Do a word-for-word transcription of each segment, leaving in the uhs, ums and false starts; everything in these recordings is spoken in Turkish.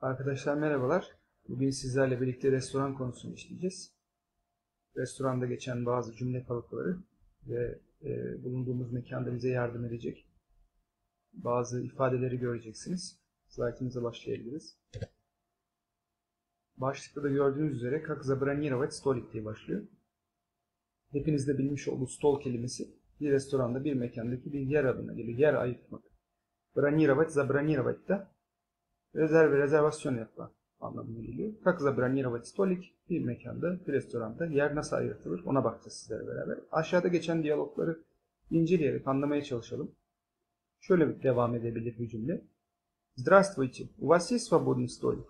Arkadaşlar merhabalar. Bugün sizlerle birlikte restoran konusunu işleyeceğiz. Restoranda geçen bazı cümle kalıpları ve e, bulunduğumuz mekanda bize yardım edecek bazı ifadeleri göreceksiniz. Slaytımıza başlayabiliriz. Başlıkta da gördüğünüz üzere "Как забронировать столик" diye başlıyor. Hepiniz de bilmiş olduğu stol kelimesi bir restoranda, bir mekandaki bir yer adına geliyor. Yer ayırtmak. Бронировать, забронировать da rezerve, rezervasyon yapma anlamına geliyor. Как забронировать столик, bir mekanda, bir restoranda yer nasıl ayrıtılır ona bakacağız sizlerle beraber. Aşağıda geçen diyalogları inceleyerek anlamaya çalışalım. Şöyle bir devam edebilir bir cümle. Здравствуйте, у вас есть свободный столик?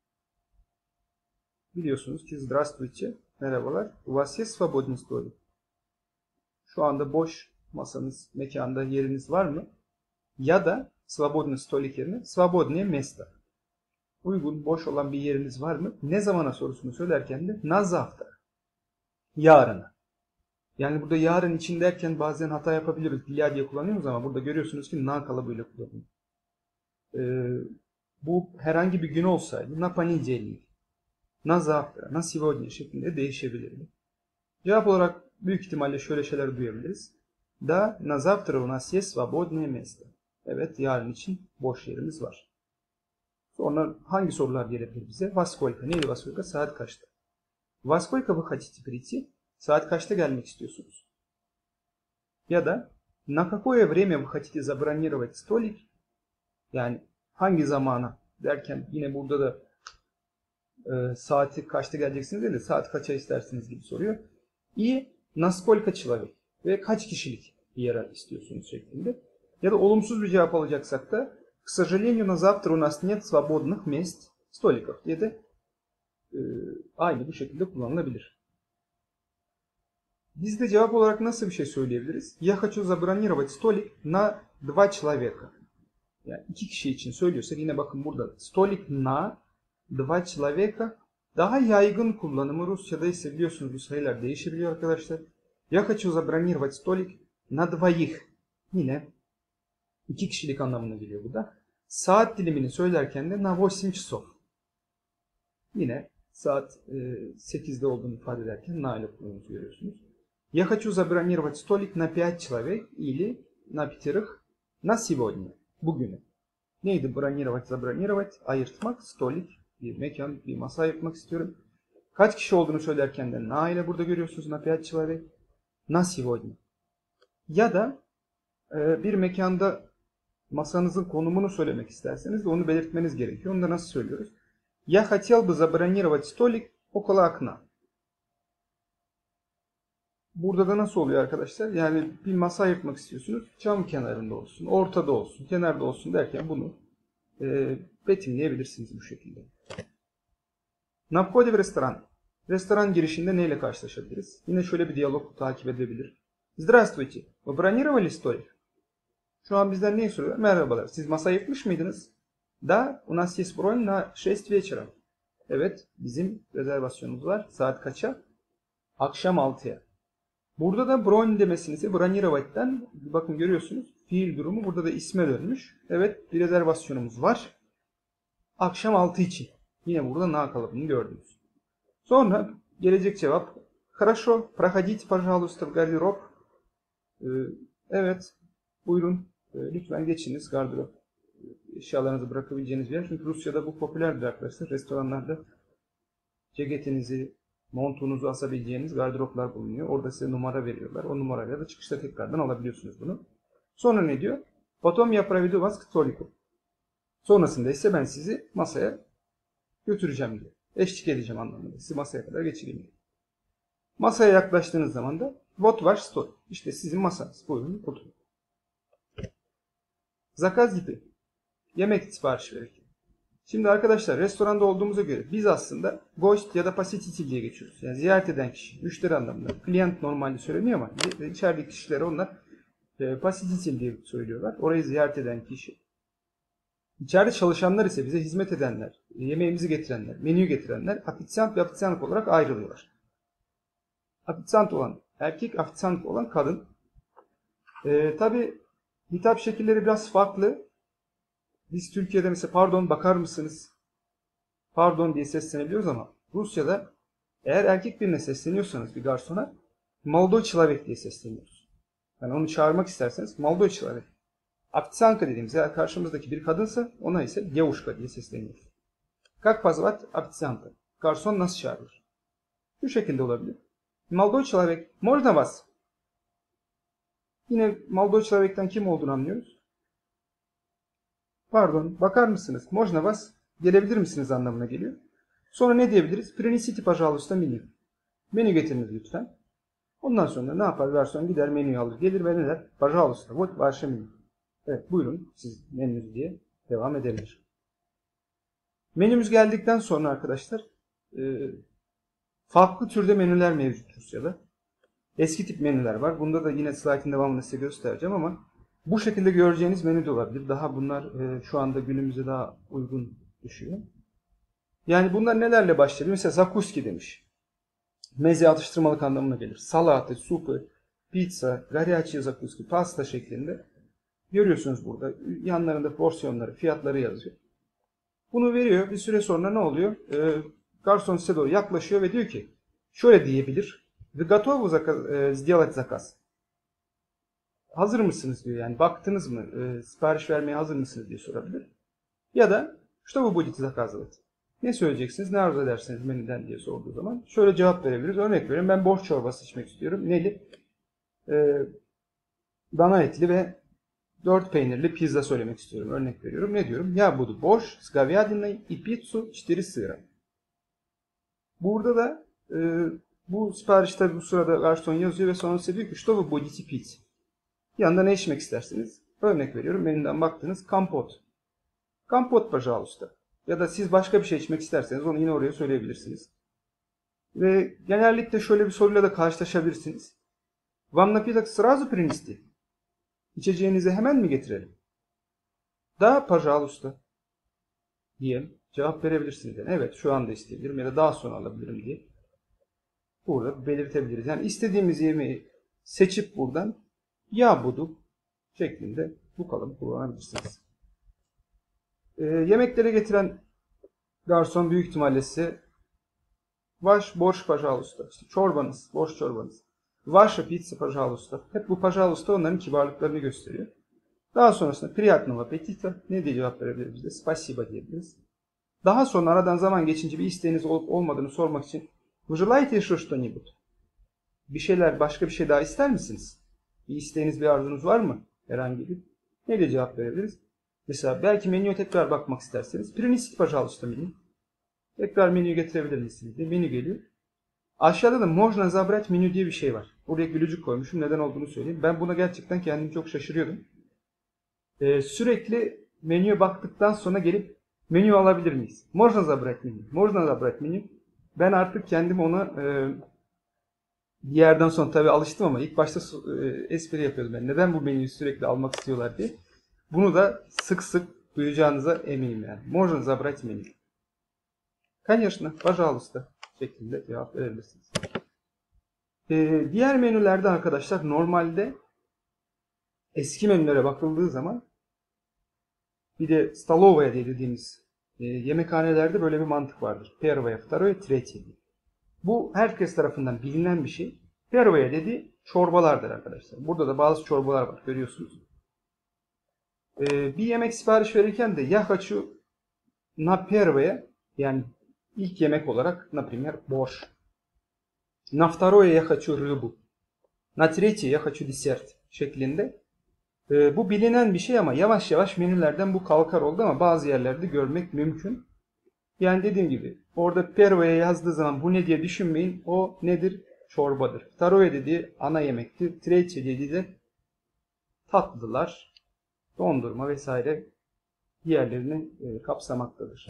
Biliyorsunuz ki здравствуйте, merhabalar, у вас есть свободный столик? Şu anda boş masanız, mekanda yeriniz var mı? Ya da свободный столик yerine свободное место. Uygun, boş olan bir yeriniz var mı? Ne zamana sorusunu söylerken de на завтра. Yarına. Yani burada yarın için derken bazen hata yapabiliriz. Для diye kullanıyoruz ama burada görüyorsunuz ki на kalıbıyla kullanılıyor. Ee, bu herhangi bir gün olsaydı на понедельник, на завтра, на сегодня şeklinde değişebilirdi. Cevap olarak büyük ihtimalle şöyle şeyler duyabiliriz. Да, на завтра у нас есть свободное место. Evet, yarın için boş yerimiz var. Sonra hangi sorular gelebilir bize? Во сколько? Neydi во сколько? Saat kaçta? Во сколько вы хотите прийти? Saat kaçta gelmek istiyorsunuz? Ya da на какое время вы хотите забронировать столик? Yani hangi zamana derken yine burada da e, saati kaçta geleceksiniz değil de saat kaça istersiniz gibi soruyor. И на сколько человек? Ve kaç kişilik bir yer istiyorsunuz şeklinde. Ya da olumsuz bir cevap alacaksak da к сожалению, на завтра у нас нет свободных мест, столиков diye de e, aynı bu şekilde kullanılabilir. Biz de cevap olarak nasıl bir şey söyleyebiliriz? Я хочу забронировать столик на два человека. Yani iki kişi için söylüyorsak yine bakın burada столик на два человека daha yaygın kullanımı. Rusça'da ise biliyorsunuz bu sayılar değişebiliyor arkadaşlar. Я хочу забронировать столик на двоих. Yine İki kişilik anlamına geliyor bu da. Saat dilimini söylerken de на восемь часов. Yine saat e, sekizde olduğunu ifade ederken на ile kullanımını görüyorsunuz. Я хочу забронировать столик на пять человек или на пятерых на сегодня. Bugünü. Neydi бронировать, забронировать? Ayırtmak. Столик. Bir mekan, bir masa ayırtmak istiyorum. Kaç kişi olduğunu söylerken de на ile burada görüyorsunuz. На пять человек. На сегодня. Ya da e, bir mekanda masanızın konumunu söylemek isterseniz de onu belirtmeniz gerekiyor. Onu da nasıl söylüyoruz? Я хотел бы забронировать столик около окна. Burada da nasıl oluyor arkadaşlar? Yani bir masa ayırtmak istiyorsunuz. Cam kenarında olsun, ortada olsun, kenarda olsun derken bunu e, betimleyebilirsiniz bu şekilde. На входе в ресторан. Restoran girişinde neyle karşılaşabiliriz? Yine şöyle bir diyalog takip edebilir. Здравствуйте. Вы бронировали столик? Şu an bizden neyi soruyorlar? Merhabalar. Siz masa ayırtmış mıydınız? Da, у нас есть бронь на шесть вечера. Evet, bizim rezervasyonumuz var. Saat kaça? Akşam altıya. Burada da bronь demesini ise bronировать''den bakın görüyorsunuz. Fiil durumu burada da isme dönmüş. Evet, bir rezervasyonumuz var. Akşam altı için. Yine burada na kalıbını gördünüz. Sonra gelecek cevap. Хорошо, проходите, пожалуйста, в гардероб. Evet, buyurun. Lütfen geçiniz gardırop. Eşyalarınızı bırakabileceğiniz bir yer. Çünkü Rusya'da bu popülerdir arkadaşlar. Restoranlarda ceketinizi, montunuzu asabileceğiniz gardıroplar bulunuyor. Orada size numara veriyorlar. O numarayla da çıkışta tekrardan alabiliyorsunuz bunu. Sonra ne diyor? Потом я проведу вас к столику. Sonrasında ise ben sizi masaya götüreceğim diyor. Eşlik edeceğim anlamında. Sizi masaya kadar geçireyim diyor. Masaya yaklaştığınız zaman da вот ваш стол. İşte sizin masanız. Buyurun oturun. Zakaz gibi. Yemek siparişi verirken. Şimdi arkadaşlar restoranda olduğumuza göre biz aslında gost ya da посетитель diye geçiyoruz. Yani ziyaret eden kişi, müşteri anlamında. Klient normalde söyleniyor ama içerideki kişilere onlar посетитель diye söylüyorlar. Orayı ziyaret eden kişi. İçeride çalışanlar ise bize hizmet edenler, yemeğimizi getirenler, menüyü getirenler официант ve официантка olarak ayrılıyorlar. Официант olan erkek, официантка olan kadın. Ee, Tabi hitap şekilleri biraz farklı. Biz Türkiye'de mesela pardon bakar mısınız pardon diye seslenebiliyoruz ama Rusya'da eğer erkek birine sesleniyorsanız bir garsona Молодой человек diye sesleniyoruz. Yani onu çağırmak isterseniz Молодой человек. Официантка dediğimiz eğer karşımızdaki bir kadınsa ona ise девушка diye sesleniyoruz. Как позвать официанта? Garson nasıl çağırır? Bu şekilde olabilir. Молодой человек, можно вас? Yine Молодой человек'ten kim olduğunu anlıyoruz. Pardon, bakar mısınız? Можно вас? Gelebilir misiniz anlamına geliyor. Sonra ne diyebiliriz? Принесите, пожалуйста, menü. Menü getiriniz lütfen. Ondan sonra ne yapar? Garson gider menüyü alır. Gelir ve ne der? Пожалуйста, вот ваше menü. Evet, buyurun siz menünüz diye devam edebilir. Menümüz geldikten sonra arkadaşlar e, farklı türde menüler mevcut Rusya'da. Eski tip menüler var. Bunda da yine slaytın devamını size göstereceğim ama bu şekilde göreceğiniz menü de olabilir. Daha bunlar e, şu anda günümüze daha uygun düşüyor. Yani bunlar nelerle başlıyor? Mesela zakuski demiş. Meze atıştırmalık anlamına gelir. Salatı, supu, pizza, горячие zakuski, pasta şeklinde. Görüyorsunuz burada. Yanlarında porsiyonları, fiyatları yazıyor. Bunu veriyor. Bir süre sonra ne oluyor? E, garson size doğru yaklaşıyor ve diyor ki şöyle diyebilir. Вы готовы сделать заказ? Hazır mısınız diyor. Yani baktınız mı? E, sipariş vermeye hazır mısınız diye sorabilir. Ya da что вы будете заказывать? Ne söyleyeceksiniz? Ne arzu ederseniz menüden diye sorduğu zaman şöyle cevap verebiliriz. Örnek veriyorum. Ben borç çorbası içmek istiyorum. Neli? E, dana etli ve dört peynirli pizza söylemek istiyorum. Örnek veriyorum. Ne diyorum? Ya budu borş, с говядиной и пиццу четыре сыра. Burada da e, bu sipariş tabi bu sırada garson yazıyor ve sonra size diyor ki что вы будете пить? Yanında ne içmek istersiniz? Örnek veriyorum. Menüden baktınız. Kompot. Kompot, пожалуйста. Ya da siz başka bir şey içmek isterseniz onu yine oraya söyleyebilirsiniz. Ve genellikle şöyle bir soruyla da karşılaşabilirsiniz. Вам напиток сразу принести? İçeceğinizi hemen mi getirelim? Da, пожалуйста. Diyelim. Cevap verebilirsiniz. Yani evet şu anda isteyebilirim ya da daha sonra alabilirim diye. Burada belirtebiliriz. Yani istediğimiz yemeği seçip buradan ya budu şeklinde bu kalıbı kullanabilirsiniz. Ee, yemeklere getiren garson büyük ihtimalle size Vaş borş пожалуйста. İşte çorbanız, borş çorbanız. Ваша pizza пожалуйста. Hep bu pожалуйста onların kibarlıklarını gösteriyor. Daha sonrasında приятного аппетита ne diye cevap verebiliriz biz de? Спасибо diyebiliriz. Daha sonra aradan zaman geçince bir isteğiniz olup olmadığını sormak için Вы желаете еще что-нибудь? Bir şeyler, başka bir şey daha ister misiniz? Bir isteğiniz, bir arzunuz var mı? Herhangi bir. Ne diye cevap verebiliriz? Mesela belki menüye tekrar bakmak isterseniz Принесите, пожалуйста, menü. Tekrar menüyü getirebilir misiniz diye menü geliyor. Aşağıda da можно забрать menü diye bir şey var. Buraya gülücük koymuşum. Neden olduğunu söyleyeyim. Ben buna gerçekten kendim çok şaşırıyordum. Ee, sürekli menüye baktıktan sonra gelip menü alabilir miyiz? Можно забрать menü. Можно забрать menü. Ben artık kendim ona e, bir yerden sonra tabii alıştım ama ilk başta e, espri yapıyordum ben. Neden bu menüyü sürekli almak istiyorlar diye. Bunu da sık sık duyacağınıza eminim yani. Можно забрать menü. Конечно, пожалуйста şeklinde cevap verebilirsiniz. Ee, diğer menülerde arkadaşlar normalde eski menülere bakıldığı zaman bir de столовая diye dediğimiz e, yemekhanelerde böyle bir mantık vardır. Первое, второе, третье. Bu herkes tarafından bilinen bir şey. Первое dediği çorbalardır arkadaşlar. Burada da bazı çorbalar var görüyorsunuz. Ee, bir yemek sipariş verirken de я хочу на первое yani İlk yemek olarak, например, борщ. На второе я хочу рыбу. На третье я хочу десерт şeklinde. E, bu bilinen bir şey ama yavaş yavaş menülerden bu kalkar oldu ama bazı yerlerde görmek mümkün. Yani dediğim gibi orada первое yazdığı zaman bu ne diye düşünmeyin. O nedir? Çorbadır. Второе dediği ana yemektir. Третье dediği de tatlılar, dondurma vesaire diğerlerini e, kapsamaktadır.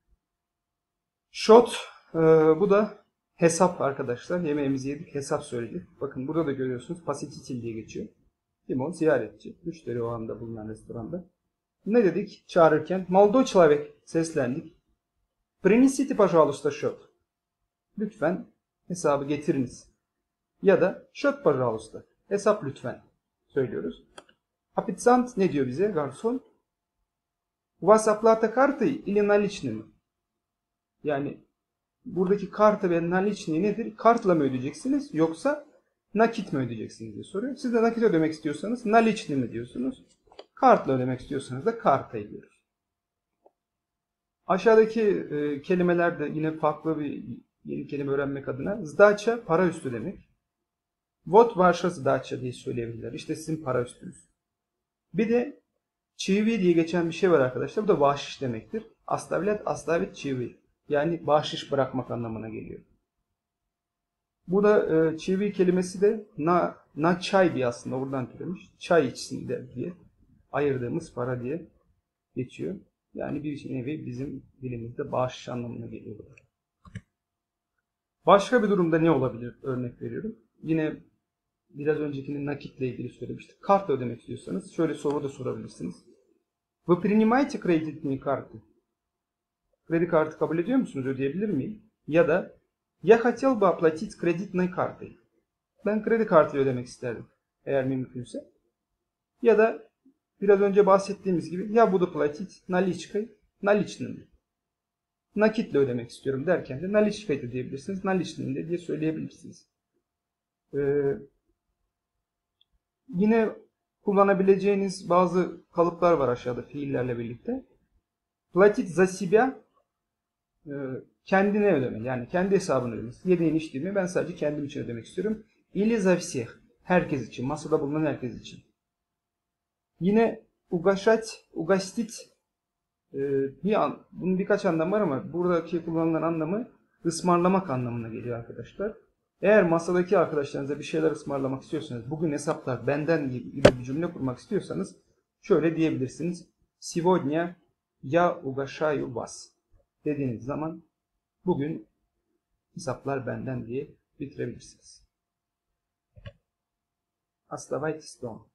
Shot, e, bu da hesap arkadaşlar. Yemeğimizi yedik, hesap söyledik. Bakın burada da görüyorsunuz посетитель diye geçiyor. Limon ziyaretçi, müşteri o anda bulunan restoranda. Ne dedik çağırırken? Молодой человек seslendik. Принесите, пожалуйста, счет. Lütfen hesabı getiriniz. Ya da счет, пожалуйста. Hesap lütfen söylüyoruz. Официант ne diyor bize? Garson. У вас оплата картой или наличными? Yani buradaki kartı ve наличные nedir? Kartla mı ödeyeceksiniz yoksa nakit mi ödeyeceksiniz diye soruyor. Siz de nakit ödemek istiyorsanız наличные mi diyorsunuz? Kartla ödemek istiyorsanız da karta diyoruz. Aşağıdaki e, kelimeler de yine farklı bir yeni kelime öğrenmek adına. Sdaça para üstü demek. Вот ваша sdaça diye söyleyebilirler. İşte sizin para üstünüz. Bir de çivi diye geçen bir şey var arkadaşlar. Bu da bahşiş demektir. Astavlet, astavit, çivi. Yani bahşiş bırakmak anlamına geliyor. Bu da e, çivi kelimesi de na, na çay diye aslında oradan türemiş. Çay içsin de diye ayırdığımız para diye geçiyor. Yani bir nevi bizim dilimizde bahşiş anlamına geliyor. Başka bir durumda ne olabilir? Örnek veriyorum. Yine biraz öncekinin nakitle ilgili söylemiştik. Kartla ödemek istiyorsanız şöyle soru da sorabilirsiniz. Вы принимаете кредитные kartı? Kredi kartı kabul ediyor musunuz? Ödeyebilir miyim? Ya da Я хотел бы оплатить кредитной картой. Ben kredi kartıyla ödemek isterdim. Eğer mümkünse. Ya da biraz önce bahsettiğimiz gibi Я буду платить наличкой, наличными. Nakitle ödemek istiyorum derken de наличкой de diyebilirsiniz. Наличными de diye söyleyebilirsiniz. Ee, yine kullanabileceğiniz bazı kalıplar var aşağıda fiillerle birlikte. Платить за себя kendine ödeme. Yani kendi hesabını ödemesi. Yediğin içtiğimi ben sadece kendim için ödemek istiyorum. Или за всех. Herkes için. Masada bulunan herkes için. Yine угощать, угостить bir an, bunun birkaç anlamı var ama buradaki kullanılan anlamı ısmarlamak anlamına geliyor arkadaşlar. Eğer masadaki arkadaşlarınıza bir şeyler ısmarlamak istiyorsanız, bugün hesaplar benden gibi bir cümle kurmak istiyorsanız şöyle diyebilirsiniz. Сегодня я угощаю вас dediğiniz zaman bugün hesaplar benden diye bitirebilirsiniz. Оставайтесь дома.